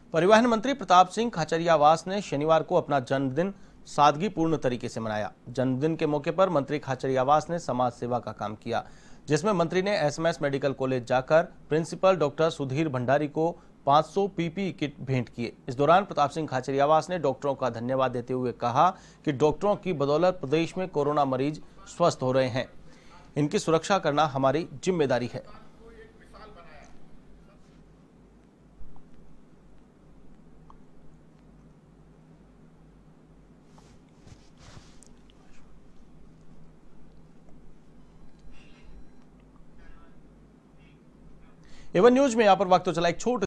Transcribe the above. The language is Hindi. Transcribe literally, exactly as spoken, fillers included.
परिवहन मंत्री प्रताप सिंह खाचरियावास ने शनिवार को अपना जन्मदिन सादगीपूर्ण तरीके से मनाया। जन्मदिन के मौके पर मंत्री खाचरियावास ने समाज सेवा का काम किया, जिसमें मंत्री ने एसएमएस मेडिकल कॉलेज जाकर प्रिंसिपल डॉक्टर सुधीर भंडारी को पाँच सौ पीपीई किट भेंट किए। इस दौरान प्रताप सिंह खाचरियावास ने डॉक्टरों का धन्यवाद देते हुए कहा कि डॉक्टरों की बदौलत प्रदेश में कोरोना मरीज स्वस्थ हो रहे हैं। इनकी सुरक्षा करना हमारी जिम्मेदारी है। एवन न्यूज में यहाँ पर वक्त तो चला एक छोटे